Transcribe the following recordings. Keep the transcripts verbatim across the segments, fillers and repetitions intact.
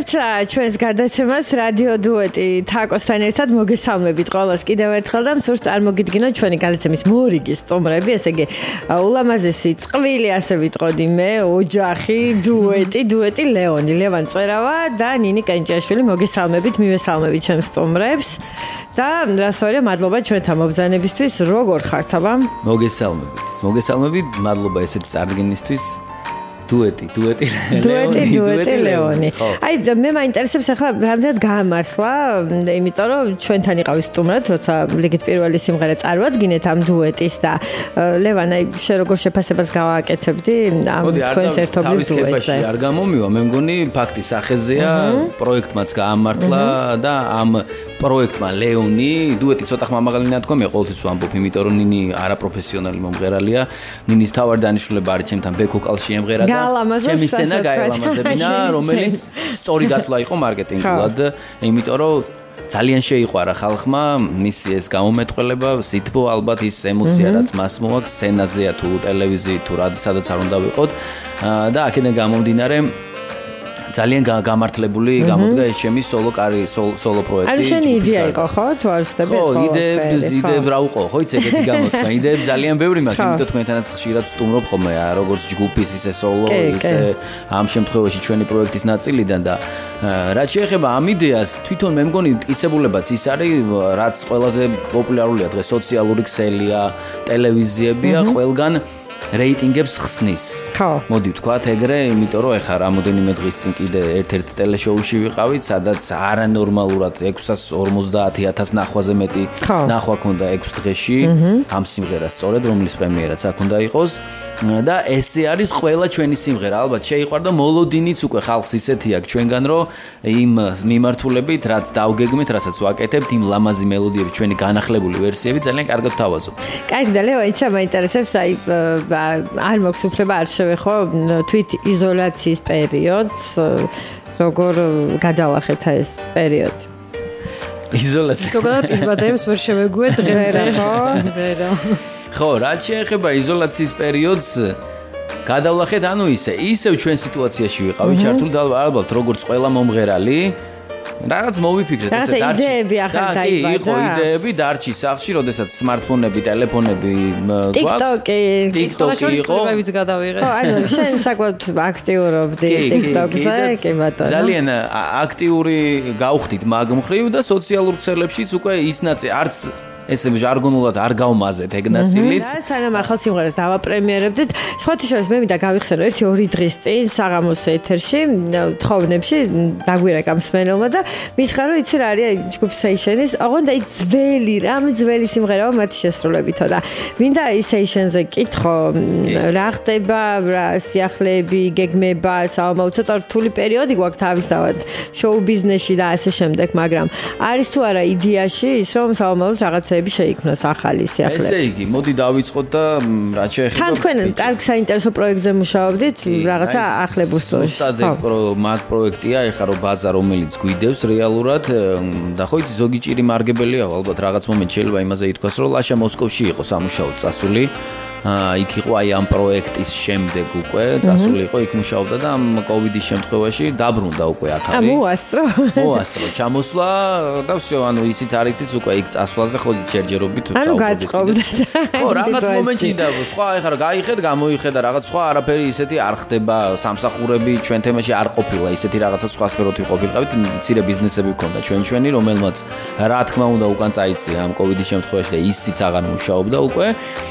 ვსწრებთ ჩვენს გადაცემას რადიო დუეტი თაკოსთან ერთად მოგესალმებით ყველას კიდევ ერთხელ და მსურს წარმოგიდგინოთ ჩვენი გადაცემის მორიგი სტუმრები, ესე იგი ულამაზესი წყვილი ასე ვიტყოდი მე, ოჯახი, დუეტი, დუეტი ლეონი, ლევან წვერავა და ნინი კენჭიაშვილი. მოგესალმებით, მივესალმებით ჩემს სტუმრებს და რასოია მადლობა ჩვენთან მობრძანებისთვის. როგორ ხართ აბა? მოგესალმებით. მოგესალმებით, მადლობა ესეთი წარდგენისთვის. Dueti, dueti, dueti, dueti, Leoni. Აი, მე მაინტერესებს ახლა რამდენად გაამართლა, იმიტომ რომ ჩვენთან იყავის სტუმრად, როცა რიგით პირველი სიმღერა წარვადგინეთ ამ დუეტის და ლევან, აი, შე როგორ შეფასებას გავაკეთებდი ამ თქვენს ერთობლივ დუეტზე? არ გამომივა, მე მგონი ფაქტი სახეზეა, პროექტმაც გაამართლა და ამ პროექტმა ლეონი, დუეტი ცოტა ხმამაღალი ნათქვა, მე ყოველთვის ვამბობ, იმიტომ რომ ნინი არაპროფესიონალი მომღერალია, ნინის თავარი დანიშნულება არის ჩემთან ბექ-ვოკალში ემღერა და ჩემი სცენა გაელამაზებინა, რომელიც სწორი დათვლა იყო მარკეტინგულად, იმიტომ რომ ძალიან შეიყვარა ხალხმა მისი ეს გამომეტყველება, სითბო ალბათ ის ემოცია რაც მას მოაქვს სცენაზეა თუ ტელევიზიით თუ სადაც არ უნდა ვიყოთ და აქედან გამომდინარე ძალიან გამართლებული გამოდგა ეს ჩემი სოლო კარი სოლო პროექტი. არის შენი იდეა იყო ხო? თუ არ ვსწრები ეს ხო, იდეებს იდეებს რა უყო, ხო, იცი ეგეთი გამოდგა. იდეებს ძალიან ბევრი მაქვს, იმიტომ თქვენთანაც ხშირად ვსტუმრობ ხოლმე, როგორც ჯგუფის ისე სოლო, ისე ამ შემთხვევაში ჩვენი პროექტის ნაწილიდან და რაც შეეხება ამ იდეას, თვითონ მე მგონი მტკიცებულებაც ის არის, რაც ყველაზე პოპულარულია დღეს სოციალური ქსელია, ტელევიზიებია, ყველგან რეიტინგებს ხსნის. ხო. მოდი ვთქვათ ეგრე, იმიტომ რომ ეხა რამოდენიმე დღის წინ კიდე ერთ-ერთ ტელეშოუში ვიყავით, სადაც არანორმალურად ექვსას ორმოცდაათი ათას ნახვაზე მეტი ნახვა ქონდა ექვს დღეში ამ სიმღერას სწორედ, რომლის პრემიერაც აქ უნდა იყოს და ესე არის ყველა ჩვენი სიმღერა. ალბათ შეიყვარდა მოლოდინიც უკვე ხალხს ისეთი აქვს ჩვენგან, რომ იმ მიმართულებით, რაც დავგეგმეთ, რასაც ვაკეთებთ, იმ ლამაზი მელოდიების ჩვენი განახლებული ვერსიები ძალიან კარგად თავაზობ. კარგი და ლეო, იცი მაინტერესებს, აი არ მაქვს უფლება არ შევეხო თვით იზოლაციის პერიოდს, როგორ გადავახეთ ეს პერიოდი? იზოლაცია. ზოგადად პირბადებს ვერ შევეგუეთ დღემდე, ხო? ვერა. ხო, რაც შეეხება იზოლაციის პერიოდს, გადავლახეთ, ანუ ისე, ისევ ჩვენ სიტუაციაში ვიყავით ჩართული და ალბათ როგორც ყველა მომღერალი რაღაც მოვიფიქრეთ ესე დარჩი. იდეები ახლა დაიბადა. იყო იდეები დარჩი სახში, როდესაც სმარტფონები, ტელეფონები გვაქვს. TikTok-ი, TikTok-ი იყო. TikTok-იც გადავიღეთ. ხო, ანუ შენ საკმაოდ აქტიურობდი TikTok-ზე, კი ბატონო. ძალიან აქტიური გავხდით მაგ მხრივ და სოციალურ ქსელებშიც უკვე ის ნაწილი არც ესე ჟარგონულად არ გავმაზეთ ეგ ნაწილიც. და სანამ ახალ სიმღერას დავაპრემიერებდით, სხვათა შორის მე მინდა გავიხსენო ერთი ორი დღის წინ საღამოს ეთერში, თხოვნებში დაგვირეკა მსმენელმა და მითხრა რომ იცი რა არის ჯგუფ Sessions, ოღონდ აი ძველი, რამე ძველი სიმღერაა მათი შესრულებითო და მინდა აი Sessions-ზე კითხო, რა ხდება, რა სიახლეები, გეგმება, საომავ ცოტა რთული პერიოდი გვაქვს თავისთავად შოუ ბიზნესში და ასე შემდეგ, მაგრამ არის თუ არა იდეაში ის რომ საომავს რაღაცა შეიქმნას ახალი სიახლეები. ესე იგი, მოდი დავიწყოთ და რაც შეეხება თან თქვენ კარგ საინტერესო პროექტზე მუშაობდით, რაღაცა ახლებუს დროში. ზუსტად მაგ პროექტია, ეხლა რო ბაზა რომელიც გვიდევს რეალურად და ხო იცი ზოგი ჭირი მარგებელია, ალბათ რაღაც მომენტ შეიძლება იმაზე ითქვას, რომ ლაშა მოსკოვში იყო სამუშაოდ წასული. იქ იყო აი ამ პროექტის შემდეგ უკვე წასული იყო, იქ მუშაობდა და ამ კოვიდის შემთხვევაში დაბრუნდა უკვე აქ არის. მოასწრო. მოასწრო, ჩამოსვლა და всё, ანუ ისიც არ იცით უკვე იქ წასვლაზე ხო ჯერჯერობით საუბრობთ. ანუ გაწყობდა. ხო, რაღაც მომენტში და სხვა ეხლა გაიხედ, გამოიხედა რაღაც სხვა არაფერი ისეთი არ ხდება, სამსახურები ჩვენ თემაში არ ყოფილა, ისეთი რაღაცა სხვა სფეროთი ყოფილიყავით, მცირე ბიზნესები ქონდა ჩვენ ჩვენი, რომელმაც რა თქმა უნდა უკან წაიწია ამ კოვიდის შემთხვევაში და ისიც აღარ მუშაობდა უკვე.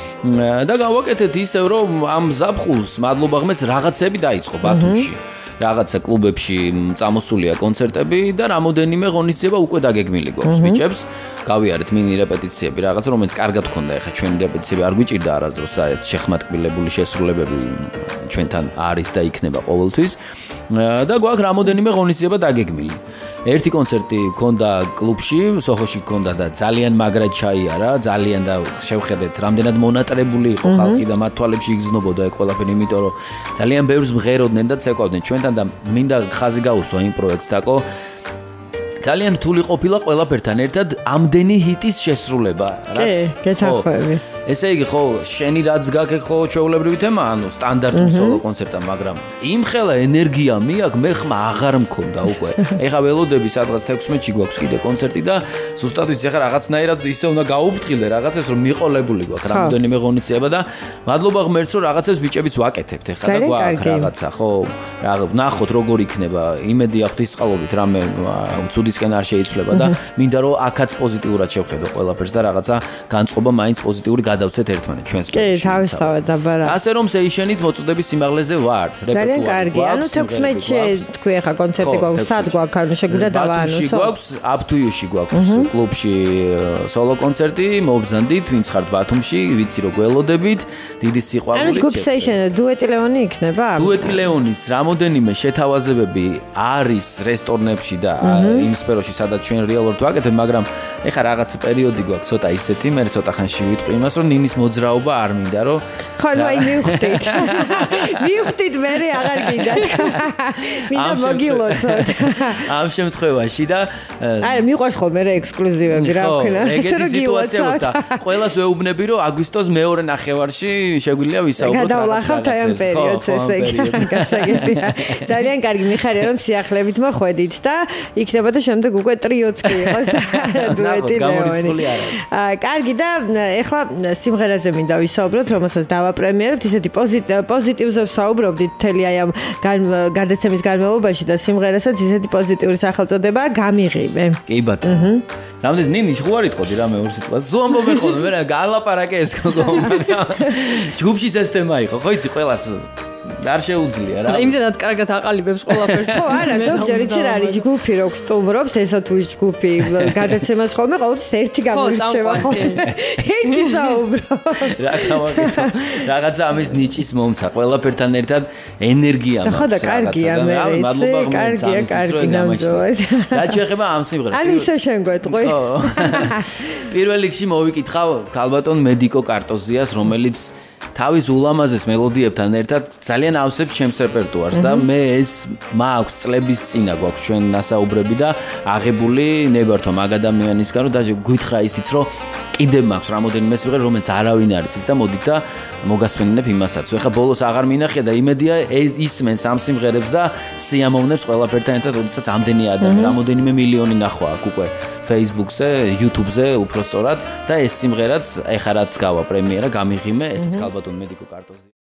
და გავაკეთეთ ისევ რომ ამ ზაფხულს მადლობა ღმერთს რაღაცები დაიწყო ბათუმში. რაღაცა კლუბებში წამოსულია კონცერტები და რამოდენიმე ღონისძიება უკვე დაგეგმილი გვაქვს ბიჭებს. გავიარეთ მინი რეპეტიციები, რაღაცა რომელიც კარგად გქონდა, ეხა ჩვენი რეპეტიციები არ გვიჭირდა არასდროს და ეს შეხმატკბილებული შესრულებები ჩვენთან არის და იქნება ყოველთვის. და გვაქვს რამოდენიმე ღონისძიება დაგეგმილი. ერთი კონცერტი ქონდა კლუბში, სოხოში ქონდა და ძალიან მაგრად ჩაიარა, ძალიან და შევხედეთ, რამდენად მონატრებული იყო ხალხი და მათ თვალებში იგრძნობოდა ეგ ყველაფერი, იმიტომ რომ ძალიან ბევრს მღეროდნენ და ცეკვავდნენ ჩვენთან და მინდა ხაზი გაუსვა იმ პროექტს დაკო. ძალიან რთული ყოფილა ყველაფერთან ერთად ამდენი ჰიტის შესრულება, რაც კი, გეთანხმები. ესე იგი ხო შენი რაც გაკეთე ხო ჩვეულებრივი თემა ანუ სტანდარტული სოლო კონცერტა მაგრამ იმ ხელა ენერგია მიაქვს მე ხმა აღარ მქონდა უკვე ეხა ველოდები სადღაც თექვსმეტში გვაქვს კიდე კონცერტი და ზუსტად ვიცი ეხა რაღაცნაირად ისე უნდა გაუფრთხილდე რაღაცებს რომ მიყოლებული გვაქვს რამოდენიმე ღონისძიება და მადლობა ღმერთს რომ რაღაცებს ბიჭებიც ვაკეთებთ ეხა და გვაქვს რაღაცა ხო რა ნახოთ როგორ იქნება იმედი აქვს ისყალობით რამე ცუდისკენ არ შეიცვლება და მინდა რომ აქაც პოზიტიურად შევხედო ყველაფერს და რაღაცა განწყობა მაინც პოზიტიური გადავცეთ ერთმანეთს ჩვენს კი თავისთავად დაბარა ასე რომ სეიშენიც მოწოდების სიმაღლეზე ვართ რეპერტუარი ძალიან კარგი ანუ თექვსმეტში თქვი ახლა კონცერტი გვაქვს სად გვაქვს ანუ შეგვიძლია დავაანონსო ბათუმში გვაქვს აპტუიუში გვაქვს კლუბში სოლო კონცერტი მობზანდით ვინც ხართ ბათუმში ვიცი რომ გველოდებით დიდი სიყვარულით ანუ ჯგუფ სეიშენ დუეტი ლეონი იქნება დუეტი ლეონის რამოდენიმე შეთავაზებები არის რესტორნებში და იმ სფეროში სადაც ჩვენ რეალურად ვაკეთებ მაგრამ ეხა რაღაც პერიოდი გვაქვს ცოტა ისეთი მე ცოტა ხანში ვიტყვი იმას რომ ნინის მოძრაობა არ მინდა რომ ხო ნუ აი მივხვდით მივხვდით მე აღარ გინდათ მინდა მოგილოცოთ ამ შემთხვევაში და არა მიყვარს ხოლმე რა ექსკლუზივები რა ვქნა ესე რომ გილოცოთ ყველას ვეუბნები რომ აგვისტოს მეორე ნახევარში შეგვიძლია ვისაუბროთ გადავლახავთ აი ამ პერიოდს ესე იგი გასაგებია ძალიან კარგი მიხარია რომ სიახლებით მოხვედით და იქნება და შემდეგ უკვე ტრიოც კი იყოს და დუეტი ლეონი აა კარგი და ეხლა სიმღერაზე მინდა ვისაუბროთ რომელსაც დავაპრემიერებთ ისეთი პოზიტივზე ვსაუბრობდით მთელი აი ამ გადაცემის განმავლობაში და სიმღერასაც ისეთი პოზიტიური სახელწოდება გამიღიმე კი ბატონო რამდენიც ნინი ხო არ იტყოდი რამე ორ სიტყვას ზომბობე ხოლმე მე რა გალაპარაკე ეს გოგო ჯგუფში ეს თემა იყო ხო იცი ყველას არ შეუძლია რა. იმდენად კარგად აყალიბებს ყველაფერს. ხო, არა, ზოგჯერ იცი რა არის ჯგუფი რო სტუმრობს, ესა თუ ჯგუფი გადაცემას ხოლმე ყოველთვის ერთი გამოირჩევა ხოლმე. ერთი საუბრობს. რა გამაკეთო. რაღაცა ამის ნიჭის მომცა, ყველაფერთან ერთად ენერგია მაქვს. ხო და კარგია მე. მადლობა ღმერთს. კარგია, კარგი ნამდვილად. რა შეეხება ამ სიმღერას? ან ისე შენ გვეტყვი. ხო. პირველ რიგში მოვიკითხავ ქალბატონ მედიკო კარტოზიას, რომელიც თავის ულამაზეს მელოდიებთან ერთად ძალიან ავსებს ჩემს რეპერტუარს და მე ეს მაქვს წლების წინა გვაქვს ჩვენ ნასაუბრები და აღებული ნებართვა მაგ ადამიანისგან რომ დაჟე გითხრა ისიც რომ კიდე მაქვს რამოდენიმე სიმღერა რომელიც არავინ არ იცის და მოდით და მოგასმენინებ იმასაც. ეხლა ბოლოს აღარ მინახია და იმედია ისმენს ამ სიმღერებს და სიამოვნებს ყველაფერთან ერთად როდესაც ამდენი ადამიანი რამოდენიმე მილიონი ნახვა აქ უკვე Facebook-ზე, YouTube-ზე უფრო სწორად და ეს სიმღერაც ეხლა რაც გავა პრემიერა გამიღიმე ესეც ქალბატონ მედიკო კარტოზი